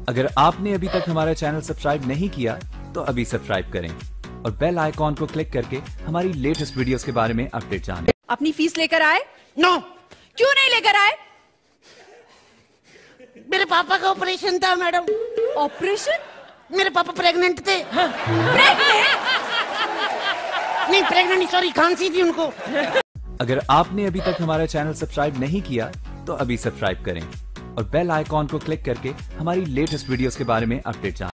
अगर आपने अभी तक हमारा चैनल सब्सक्राइब नहीं किया तो अभी सब्सक्राइब करें और बेल आइकॉन को क्लिक करके हमारी लेटेस्ट वीडियोस के बारे में अपडेट जानें। अपनी फीस लेकर आए? नो। क्यों नहीं लेकर आए? मेरे पापा का ऑपरेशन था मैडम। ऑपरेशन? मेरे पापा प्रेग्नेंट थे। प्रेग्नेंट? नहीं प्रेग्नेंट, सॉरी, खांसी थी उनको। अगर आपने अभी तक हमारा चैनल सब्सक्राइब नहीं किया तो अभी सब्सक्राइब करें और बेल आइकॉन को क्लिक करके हमारी लेटेस्ट वीडियोस के बारे में अपडेट जानें।